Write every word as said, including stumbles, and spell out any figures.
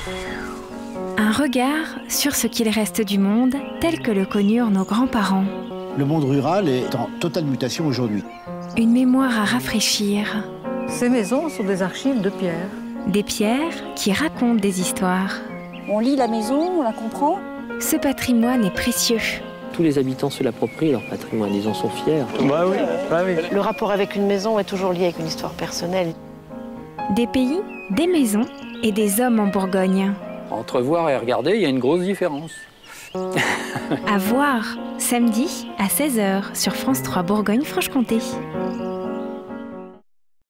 Un regard sur ce qu'il reste du monde tel que le connurent nos grands-parents. Le monde rural est en totale mutation aujourd'hui. Une mémoire à rafraîchir. Ces maisons sont des archives de pierre. Des pierres qui racontent des histoires. On lit la maison, on la comprend. Ce patrimoine est précieux. Tous les habitants se l'approprient, leur patrimoine, ils en sont fiers. Bah oui, bah oui. Le rapport avec une maison est toujours lié avec une histoire personnelle. Des pays, des maisons et des hommes en Bourgogne. Entre voir et regarder, il y a une grosse différence. À voir, samedi à seize heures sur France trois Bourgogne-Franche-Comté.